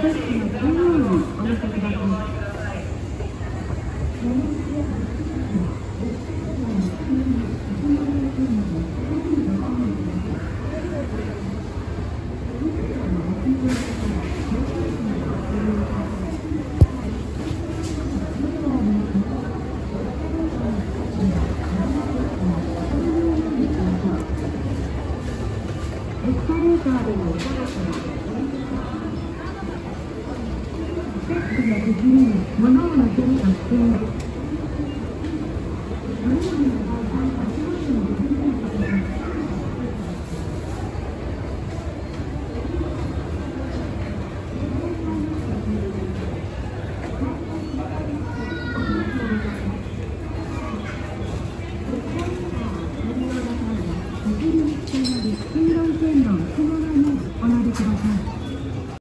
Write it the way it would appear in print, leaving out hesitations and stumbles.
景色の中央にお寄せください。エスカレーターでのお楽しみ。ステップや手すりに物を乗せる特典。